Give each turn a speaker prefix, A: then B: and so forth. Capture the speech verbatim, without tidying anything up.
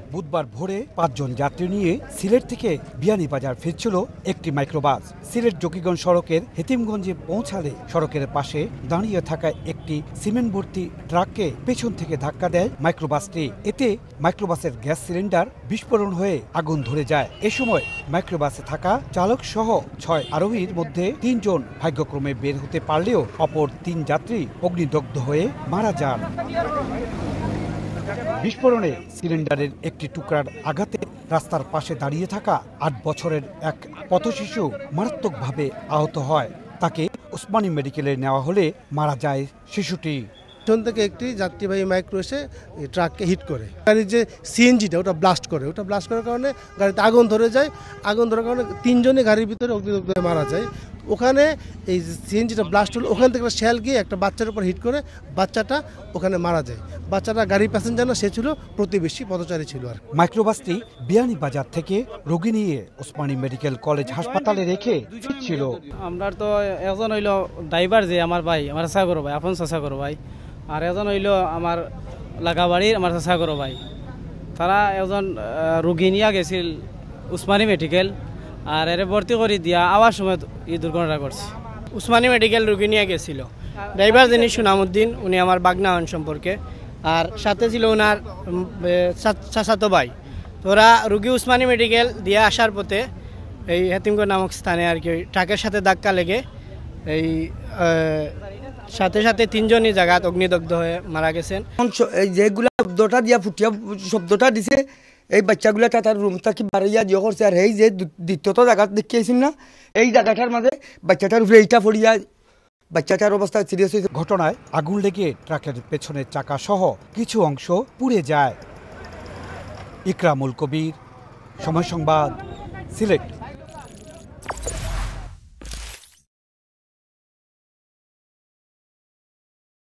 A: বুধবার ভোরে পাঁচজন যাত্রী নিয়ে সিলেট থেকে বিয়ানীবাজার ফিরছিল একটি মাইক্রোবাস। সিলেট জকিগঞ্জ সড়কের হেতিমগঞ্জে পৌঁছালে সড়কের পাশে দাঁড়িয়ে থাকা একটি সিমেন্ট ভর্তি ট্রাককে পেছন থেকে ধাক্কা দেয় মাইক্রোবাসটি। এতে মাইক্রোবাসের গ্যাস সিলিন্ডার বিস্ফোরণ হয়ে আগুন ধরে যায়। এ সময় মাইক্রোবাসে থাকা চালক সহ ছয় আরোহীর মধ্যে তিনজন ভাগ্যক্রমে বের হতে পারলেও অপর তিন যাত্রী অগ্নিদগ্ধ হয়ে মারা যান। বিস্ফোরণে সিলিন্ডারের একটি টুকরার আঘাতে রাস্তার পাশে দাঁড়িয়ে থাকা আট বছরের এক পথশিশু মারাত্মকভাবে আহত হয়। তাকে ওসমানী মেডিকেলে নেওয়া হলে মারা যায় শিশুটি।
B: পেছন থেকে একটি যাত্রীবাহী মাইক্রো এসে ট্রাককে হিট করে, গাড়ির যে সিএনজিটা ওটা ব্লাস্ট করে, ওটা ব্লাস্ট করার কারণে গাড়িতে আগুন ধরে যায়। আগুন ধরার কারণে তিনজনে গাড়ির ভিতরে অগ্নিদগ্ধ হয়ে মারা যায়। ওখানে এই সিএনজিটা ব্লাস্ট হলো, ওখান থেকে একটা শেল গিয়ে একটা বাচ্চার উপর হিট করে বাচ্চাটা ওখানে মারা যায়। বাচ্চাটা গাড়ির প্যাসেঞ্জার না, সে ছিল প্রতিবেশী পথচারী ছিল। আর
A: মাইক্রোবাসটি বিয়ানীবাজার থেকে রোগী নিয়ে ওসমানী মেডিকেল কলেজ হাসপাতালে রেখে ফিরছিল।
C: আমরা তো একজন হইল ড্রাইভার, যে আমার ভাই, আমার চাচা করো ভাই, আপন চাচা করো ভাই, আর একজন হইল আমার লাগাবাড়ির আমার চাচা করো ভাই। তারা একজন রোগী নিয়ে গেছিল ওসমানী মেডিকেল, আর এর ভর্তি করে দিয়া আবার সময় এই দুর্ঘটনা করছে।
D: ওসমানী মেডিকেল রোগী নিয়ে গেছিল, ড্রাইভার যিনি সুনামুদ্দিন, উনি আমার বাগনা হন সম্পর্কে, আর সাথে ছিল ওনার চাচাতো ভাই। তোরা রুগী ওসমানী মেডিকেল দিয়ে আসার পথে এই হেতিমগঞ্জ নামক স্থানে আর কি ট্রাকের সাথে ধাক্কা লেগে এই সাথে সাথে তিনজনই জায়গাত অগ্নিদগ্ধ হয়ে মারা গেছেন।
E: যেগুলা শব্দটা দিয়া ফুটিয়া শব্দটা দিছে, এই বাচ্চাগুলা তার রুম থাকি বাড়িয়া দিয়ে করছে। আর এই যে দ্বিতীয়ত জায়গা দেখিয়েছিল না, এই জায়গাটার মাঝে বাচ্চাটার উপরে এইটা পড়িয়া বাচ্চাটার অবস্থা সিরিয়াস হয়েছে।
A: ঘটনায় আগুন লেগে ট্রাকের পেছনের চাকা সহ কিছু অংশ পুড়ে যায়। ইকরামুল কবির, সময় সংবাদ, সিলেট।